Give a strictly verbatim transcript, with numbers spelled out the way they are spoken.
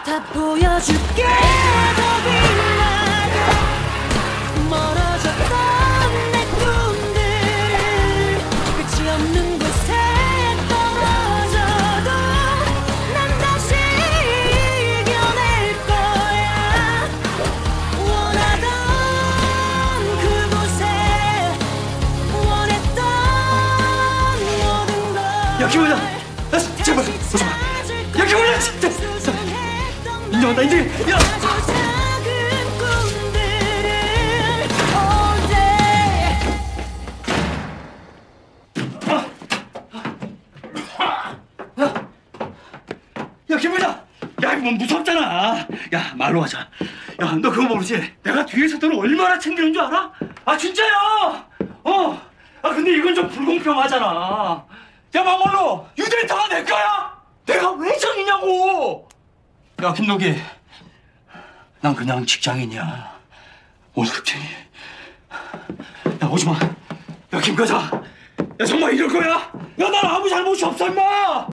다 보여줄게. 더 빛나게 멀어졌던 내 꿈들을 끝이 없는 곳에 떨어져도 난 다시 이겨낼 거야. 원하던 그곳에 원했던 모든 걸. 야 김원장, 야 제발 오지 마. 야 김원장 진짜. 인정한다 인정해. 야. 야 김원장, 야 이거 뭐 무섭잖아. 야 말로 하자. 야 너 그거 모르지? 내가 뒤에서 너를 얼마나 챙기는 줄 알아? 아 진짜야. 어. 아 근데 이건 좀 불공평하잖아. 야 막말로 유데이터가 내 거야? 내가 왜 정이냐고. 야 김노기, 난 그냥 직장인이야. 월급쟁이. 야 오지마. 야 김과장, 야 정말 이럴 거야? 야 난 아무 잘못이 없어 임마.